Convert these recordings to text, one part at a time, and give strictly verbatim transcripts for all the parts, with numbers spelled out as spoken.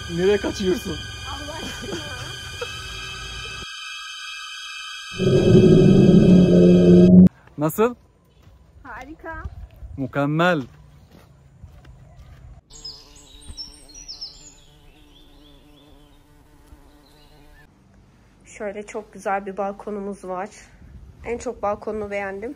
Nereye kaçıyorsun? Allah aşkına. Nasıl? Harika. Mükemmel. Şöyle çok güzel bir balkonumuz var. En çok balkonunu beğendim.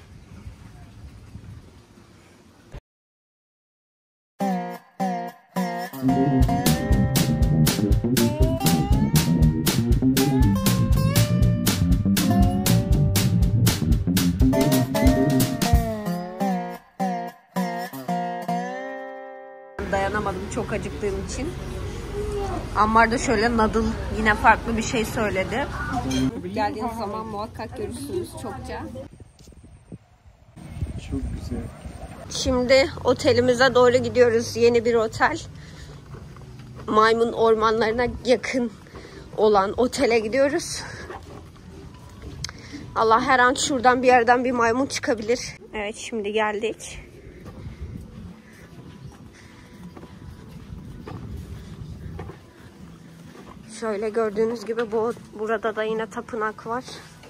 Dayanamadım çok acıktığım için. Ammar da şöyle nadıl yine farklı bir şey söyledi. Geldiğiniz zaman muhakkak görürsünüz çokça. Çok güzel. Şimdi otelimize doğru gidiyoruz. Yeni bir otel. Maymun ormanlarına yakın olan otele gidiyoruz. Allah, her an şuradan bir yerden bir maymun çıkabilir. Evet, şimdi geldik. Şöyle gördüğünüz gibi bu burada da yine tapınak var.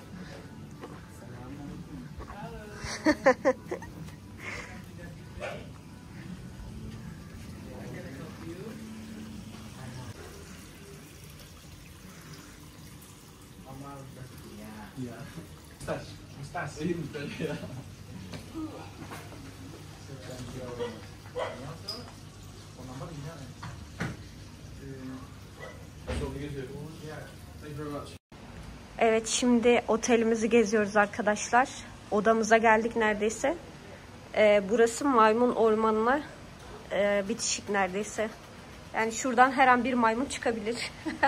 Evet, şimdi otelimizi geziyoruz arkadaşlar. Odamıza geldik neredeyse. Ee, burası maymun ormanına e, bitişik neredeyse. Yani şuradan her an bir maymun çıkabilir.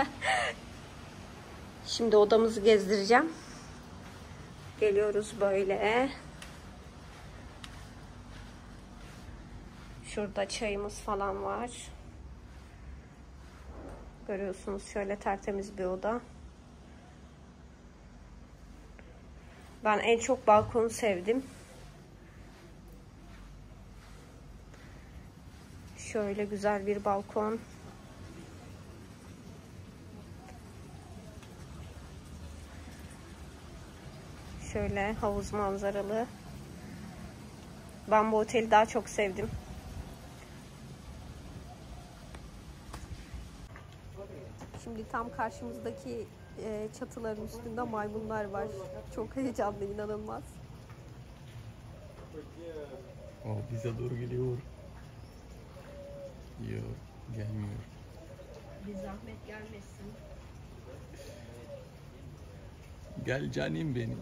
Şimdi odamızı gezdireceğim. Geliyoruz böyle. Şurada çayımız falan var. Görüyorsunuz, şöyle tertemiz bir oda. Ben en çok balkonu sevdim. Şöyle güzel bir balkon. Şöyle havuz manzaralı. Ben bu oteli daha çok sevdim. Şimdi tam karşımızdaki e, çatıların üstünde maymunlar var. Çok heyecanlı, inanılmaz. O bize doğru geliyor. Yok, gelmiyor. Bir zahmet gelmesin. Gel canım benim.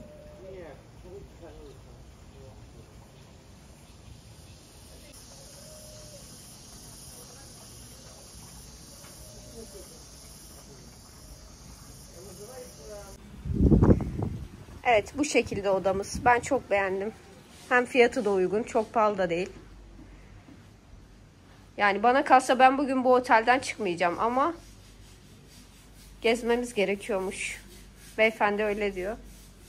Evet, bu şekilde odamız. Ben çok beğendim. Hem fiyatı da uygun, çok pahalı da değil. Yani bana kalsa ben bugün bu otelden çıkmayacağım ama gezmemiz gerekiyormuş. Beyefendi öyle diyor.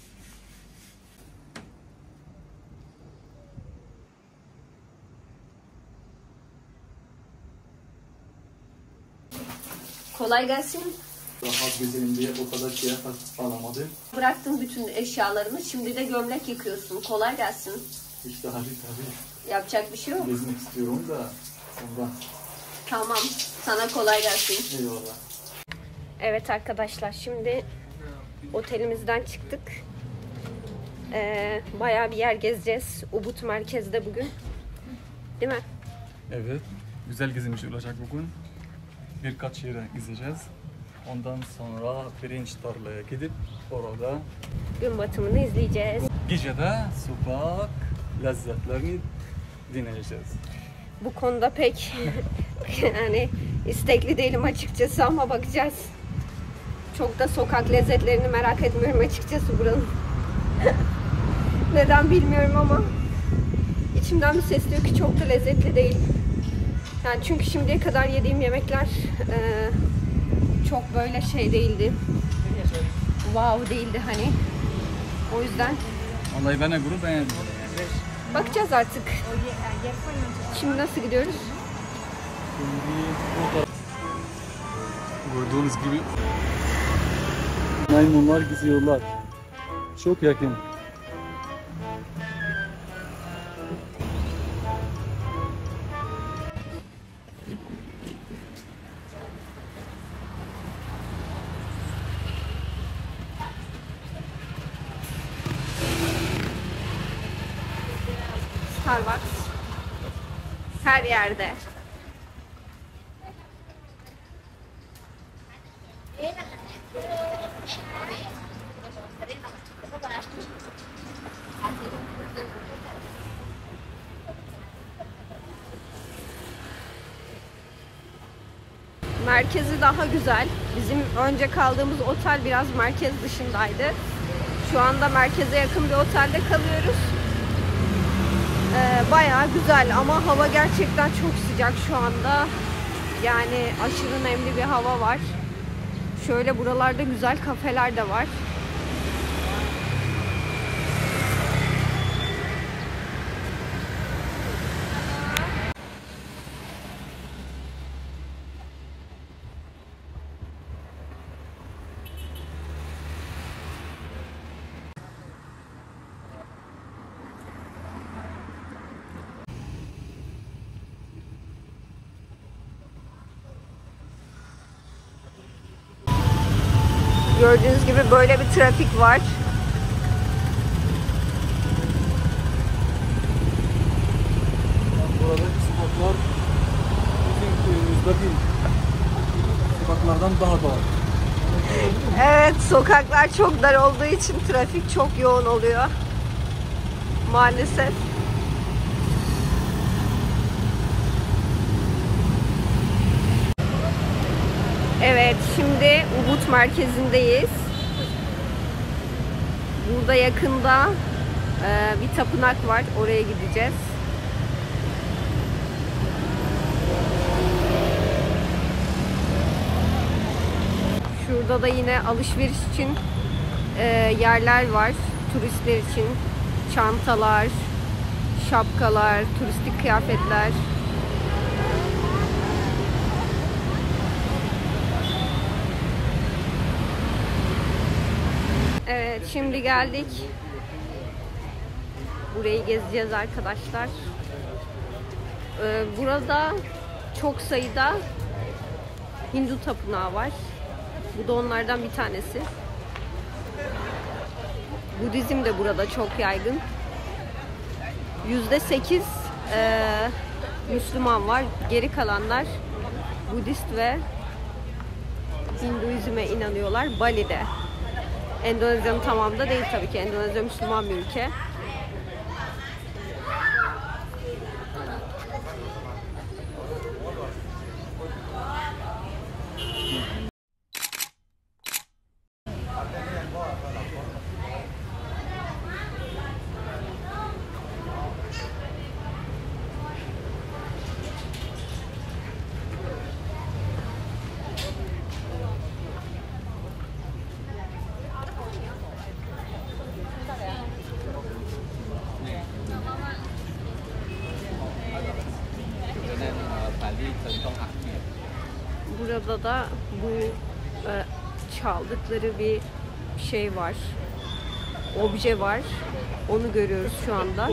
Kolay gelsin. Rahat gezelim diye o kadar şey alamadım. Bıraktın bütün eşyalarını. Şimdi de gömlek yıkıyorsun. Kolay gelsin. İşte hadi tabii. Yapacak bir şey yok. Gezmek istiyorum da sonra. Tamam. Sana kolay gelsin. Eyvallah. Evet arkadaşlar, şimdi otelimizden çıktık. Ee, bayağı bir yer gezeceğiz. Ubud merkezde bugün. Değil mi? Evet. Güzel gezmiş olacak bugün. Birkaç yere gideceğiz. Ondan sonra pirinç tarlaya gidip orada Gün batımını izleyeceğiz. gece de sokak lezzetlerini dinleyeceğiz. Bu konuda pek yani istekli değilim açıkçası ama bakacağız. Çok da sokak lezzetlerini merak etmiyorum açıkçası buranın. Neden bilmiyorum ama içimden bir ses diyor ki çok da lezzetli değil. Yani çünkü şimdiye kadar yediğim yemekler e, çok böyle şey değildi. Wow değildi hani. O yüzden Vallahi bana göre beğendim. bakacağız artık. Şimdi nasıl gidiyoruz? Şimdi burada Gördüğünüz gibi maymunlar geziyorlar. Çok yakın. Starbucks her yerde. Merkezi daha güzel. Bizim önce kaldığımız otel biraz merkez dışındaydı. Şu anda merkeze yakın bir otelde kalıyoruz. Ee, bayağı güzel ama hava gerçekten çok sıcak şu anda. Yani aşırı nemli bir hava var. Şöyle buralarda güzel kafeler de var. Gördüğünüz gibi böyle bir trafik var. Buradaki sokaklar bizim köyümüzdeki sokaklardan daha dar. Evet, sokaklar çok dar olduğu için trafik çok yoğun oluyor. Maalesef. Evet, şimdi Ubud merkezindeyiz. Burada yakında e, bir tapınak var. Oraya gideceğiz. Şurada da yine alışveriş için e, yerler var. Turistler için çantalar, şapkalar, turistik kıyafetler. Evet, şimdi geldik. Burayı gezeceğiz arkadaşlar. Ee, burada çok sayıda Hindu tapınağı var. Bu da onlardan bir tanesi. Budizm de burada çok yaygın. yüzde sekiz e, Müslüman var. Geri kalanlar Budist ve Hinduizme inanıyorlar. Bali'de. Endonezya'nın tamamında değil tabii ki. Endonezya Müslüman bir ülke. Burada da bu e, çaldıkları bir şey var. Obje var. Onu görüyoruz şu anda.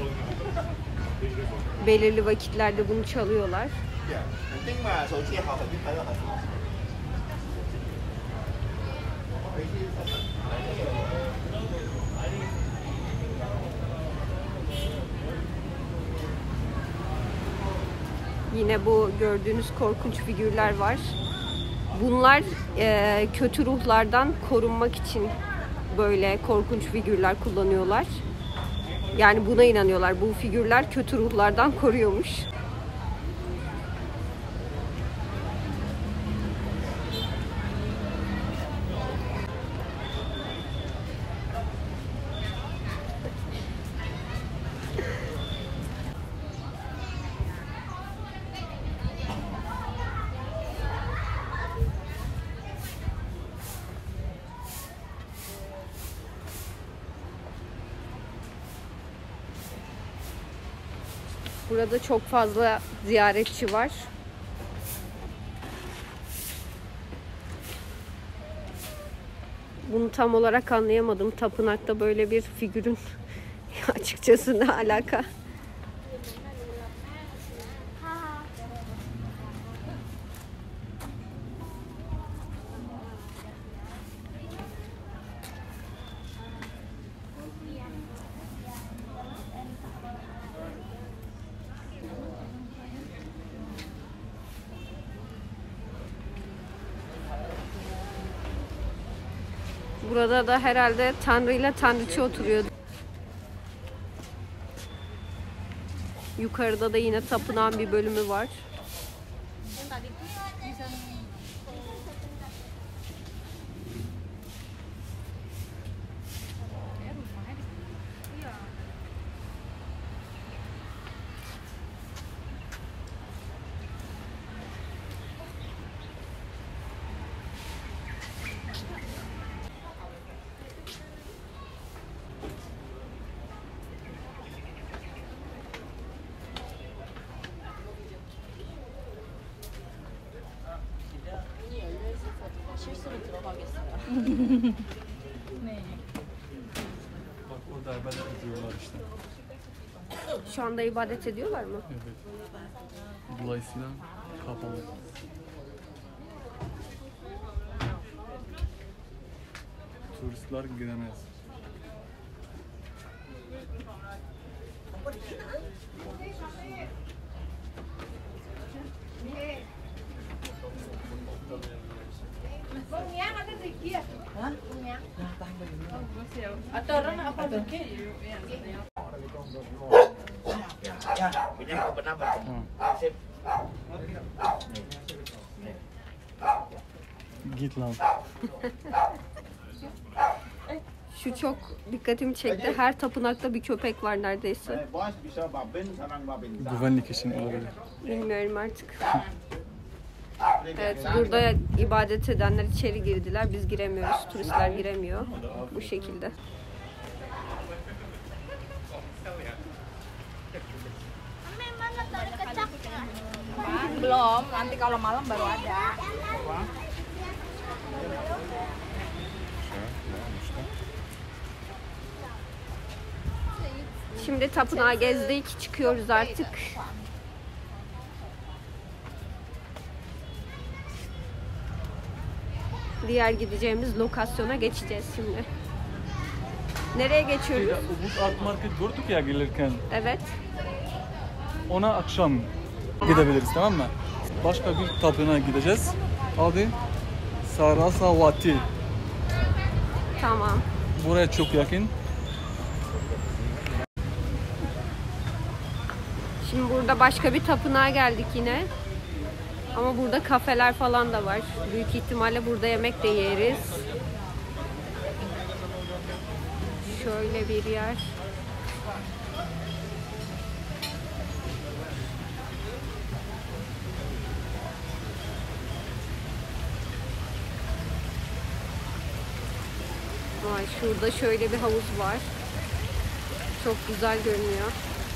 Belirli vakitlerde bunu çalıyorlar. Yine bu gördüğünüz korkunç figürler var. Bunlar e, kötü ruhlardan korunmak için böyle korkunç figürler kullanıyorlar. Yani buna inanıyorlar. Bu figürler kötü ruhlardan koruyormuş. Burada çok fazla ziyaretçi var. Bunu tam olarak anlayamadım. Tapınakta böyle bir figürün açıkçası ne alaka? Burada da herhalde Tanrı ile Tanrıçı oturuyordu. Yukarıda da yine tapınağın bir bölümü var. Bak orada ibadet ediyorlar işte. Şu anda ibadet ediyorlar mı? Evet. Dolayısıyla kapalı. Turistler giremez. Git lan. Şu çok dikkatimi çekti. Her tapınakta bir köpek var neredeyse. Güvenlik için olabilir. Bilmiyorum artık. Evet, burada ibadet edenler içeri girdiler. Biz giremiyoruz. Turistler giremiyor. Bu şekilde. Belum, nanti kalau malam baru ada. Şimdi tapınağı gezdik. Çıkıyoruz artık. Diğer gideceğimiz lokasyona geçeceğiz şimdi. Nereye geçiyoruz? Ya, bu art market gördük ya gelirken. Evet. Ona akşam gidebiliriz, tamam mı? Başka bir tapınağa gideceğiz. Adı Sarasvati. Tamam. Buraya çok yakın. Şimdi burada başka bir tapınağa geldik yine. Ama burada kafeler falan da var. Büyük ihtimalle burada yemek de yeriz. Şöyle bir yer. Vay, şurada şöyle bir havuz var. Çok güzel görünüyor.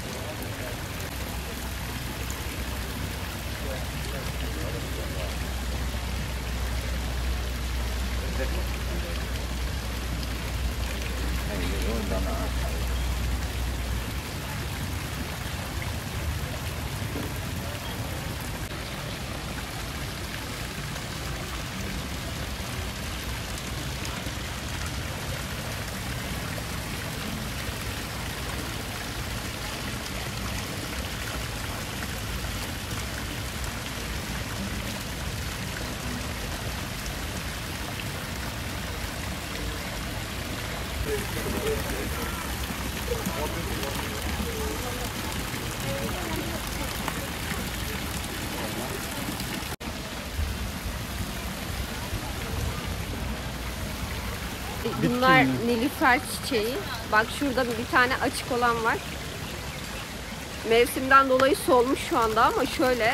Bunlar nilüfer çiçeği. Bak şurada bir tane açık olan var. Mevsimden dolayı solmuş şu anda ama şöyle.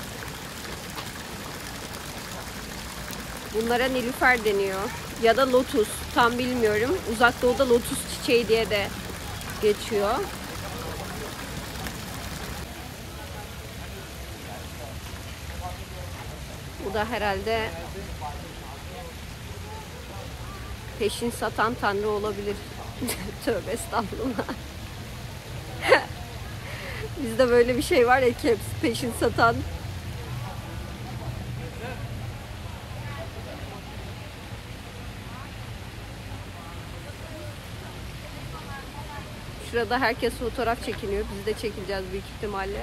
Bunlara nilüfer deniyor. Ya da lotus. Tam bilmiyorum. Uzak Doğu'da lotus çiçeği diye de geçiyor. Bu da herhalde Peşin satan tanrı olabilir. Tövbe estağfurullah. Bizde böyle bir şey var ya ki hepsi peşin satan. Şurada herkes fotoğraf çekiniyor. Biz de çekileceğiz büyük ihtimalle.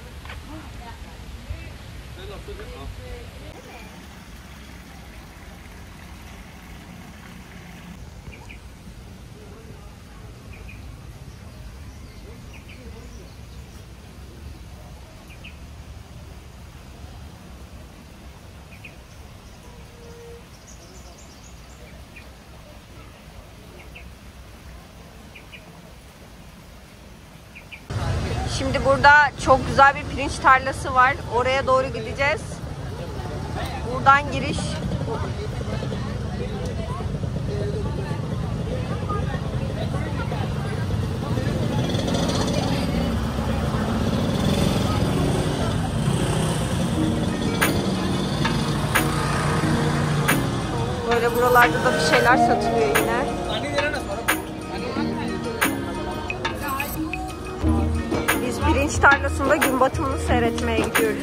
Şimdi burada çok güzel bir pirinç tarlası var. Oraya doğru gideceğiz. Buradan giriş. Böyle buralarda da bir şeyler satılıyor yine. Biz pirinç tarlasında gün batımını seyretmeye gidiyoruz.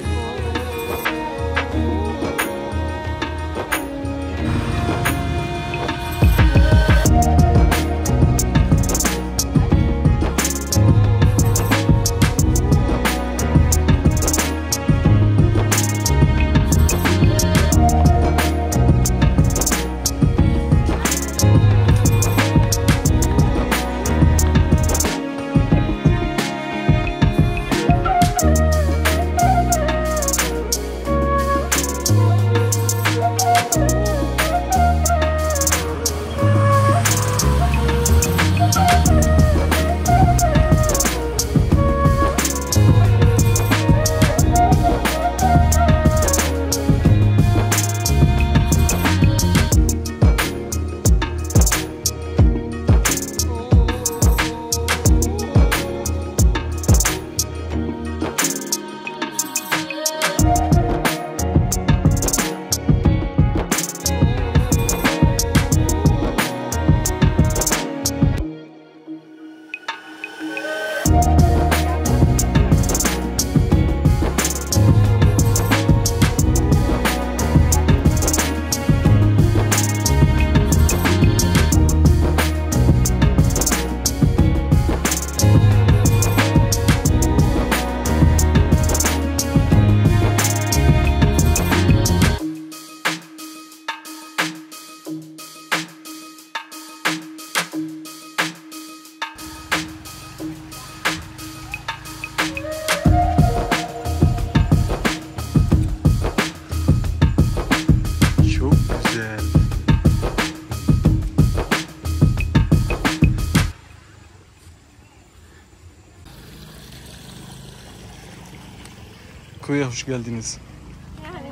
Kuyuya hoş geldiniz. Yani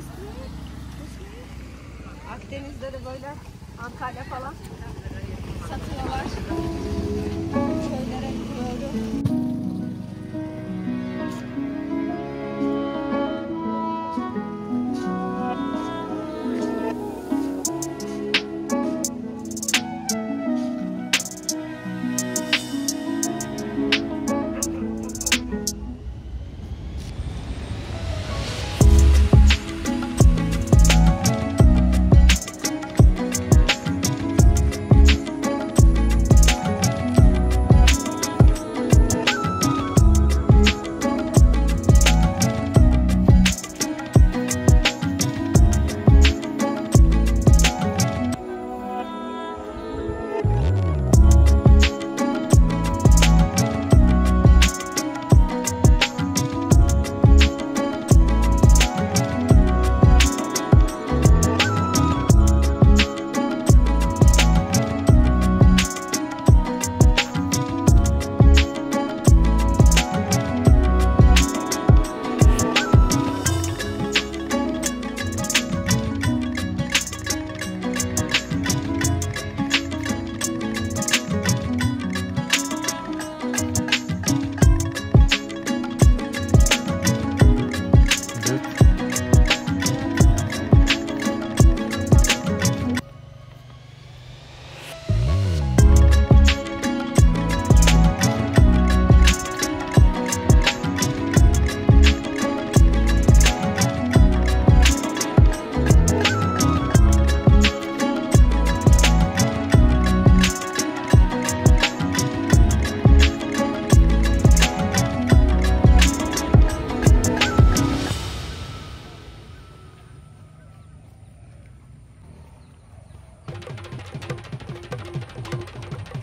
Akdeniz'de de böyle Antalya falan satıyorlar. Köylere doğru.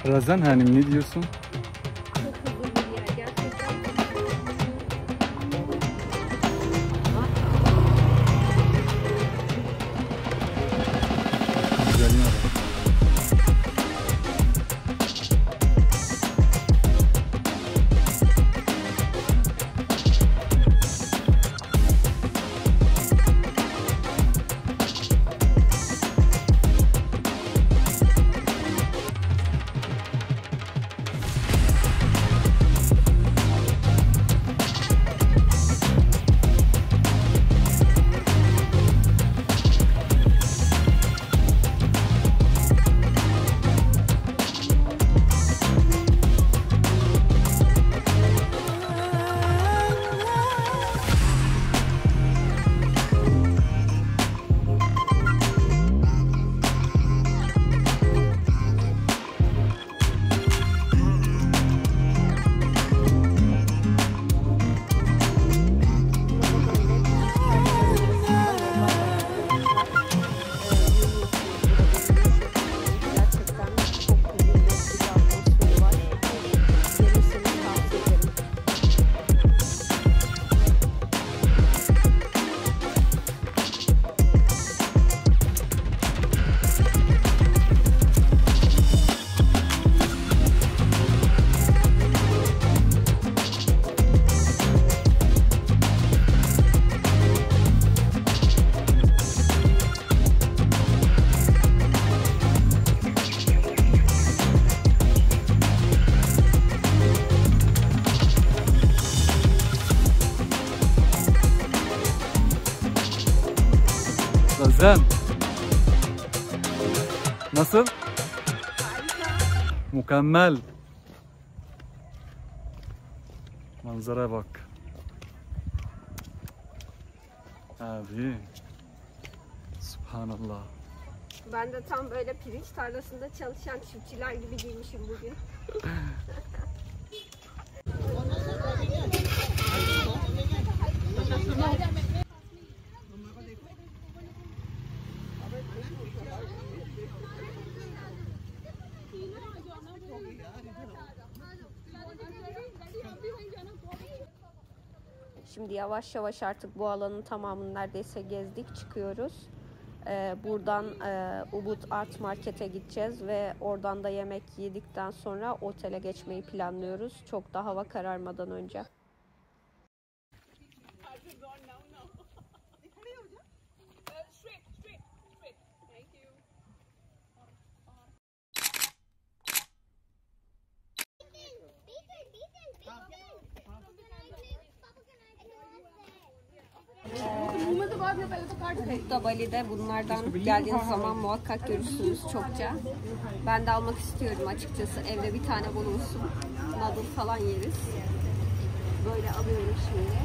Razan Hanım ne diyorsun? Çok hızlı bir yer gerçekten. Güzelliğine bak. Razan. Nasıl? Mükemmel. Manzaraya bak. Abi. Subhanallah. Ben de tam böyle pirinç tarlasında çalışan çiftçiler gibi giymişim bugün. Şimdi yavaş yavaş artık bu alanın tamamını neredeyse gezdik, çıkıyoruz. Ee, buradan e, Ubud Art Market'e gideceğiz ve oradan da yemek yedikten sonra otele geçmeyi planlıyoruz. Çok da hava kararmadan önce. Ubud'da, Bali'de bunlardan geldiğiniz zaman muhakkak görürsünüz çokça. Ben de almak istiyorum açıkçası. Evde bir tane bulunsun. Noodle falan yeriz. Böyle alıyorum şimdi.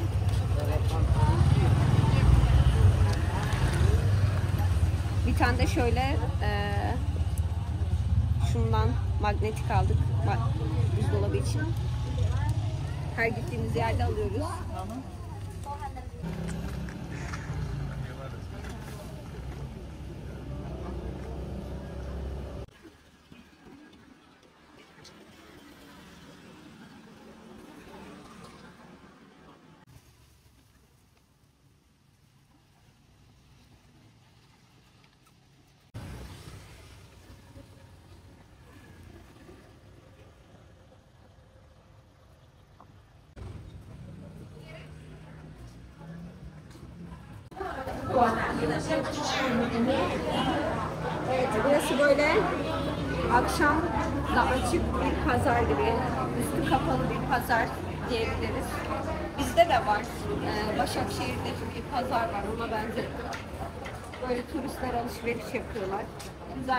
Bir tane de şöyle e, şundan magnetik aldık. Buzdolabı için. Her gittiğimiz yerde alıyoruz. Evet, burası böyle akşam da açık bir pazar gibi, üstü kapalı bir pazar diyebiliriz. Bizde de var, ee, Başakşehir'de bir pazar var, ona benzer. Böyle turistler alışveriş yapıyorlar. Güzel.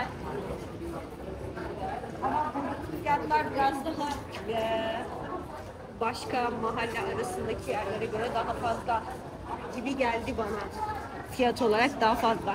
Ama buradaki fiyatlar biraz daha e, başka mahalle arasındaki yerlere göre daha fazla gibi geldi bana. Fiyat olarak daha fazla.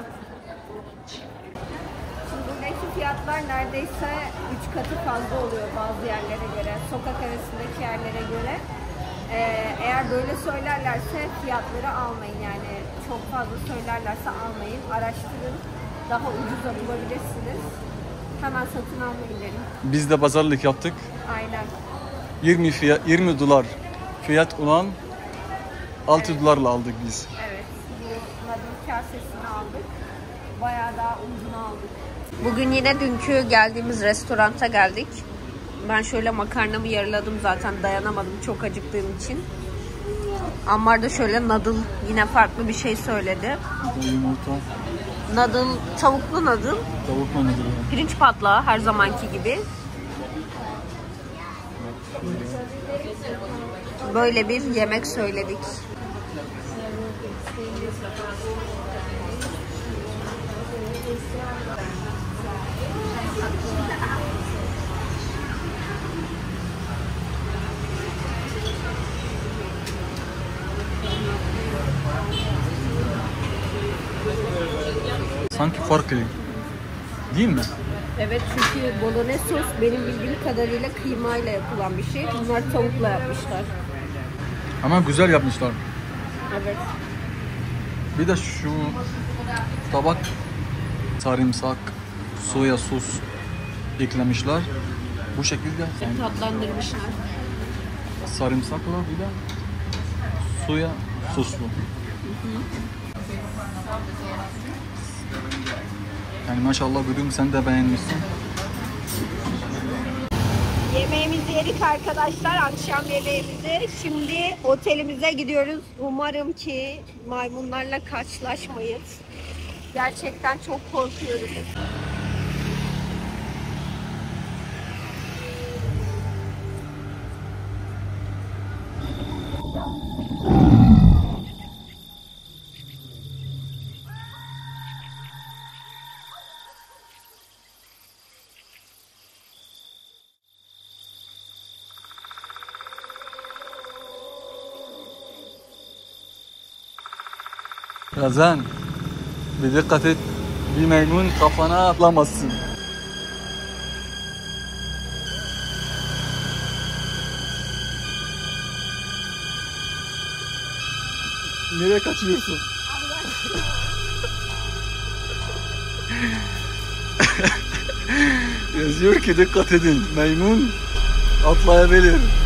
Şimdi buradaki fiyatlar neredeyse üç katı fazla oluyor bazı yerlere göre, sokak arasındaki yerlere göre. Ee, eğer böyle söylerlerse fiyatları almayın, yani çok fazla söylerlerse almayın, araştırın, daha ucuza bulabilirsiniz. Hemen satın almaya gidelim. Biz de pazarlık yaptık. Aynen. yirmi fiyat, yirmi dolar fiyat olan altı dolarla aldık biz. Evet. Bu nadıl kasesini aldık. Bayağı daha ucunu aldık. Bugün yine dünkü geldiğimiz restoranta geldik. Ben şöyle makarnamı yarıladım zaten, dayanamadım çok acıktığım için. Ammar da şöyle nadıl, yine farklı bir şey söyledi. Yumurta, Nadıl, tavuklu nadıl, tavuk mu nedir? pirinç patlağı her zamanki gibi. Böyle bir yemek söyledik. Sanki farklı. Değil mi? Evet, çünkü bolognese sos benim bildiğim kadarıyla kıymayla yapılan bir şey. Bunlar tavukla yapmışlar. Ama güzel yapmışlar. Evet. Bir de şu tabak sarımsak, soya sos eklemişler. Bu şekilde yani Tatlandırmışlar. sarımsakla bir de soya soslu. Yani maşallah bugün sen de beğenmişsin. Yemeğimizi yedik arkadaşlar, akşam yemeğimizi. Şimdi otelimize gidiyoruz. Umarım ki maymunlarla karşılaşmayız. Gerçekten çok korkuyorum. Razan, bir dikkat et, bir maymun kafana atlamasın. Nereye kaçıyorsun? Yazıyor ki dikkat edin, maymun atlayabilir.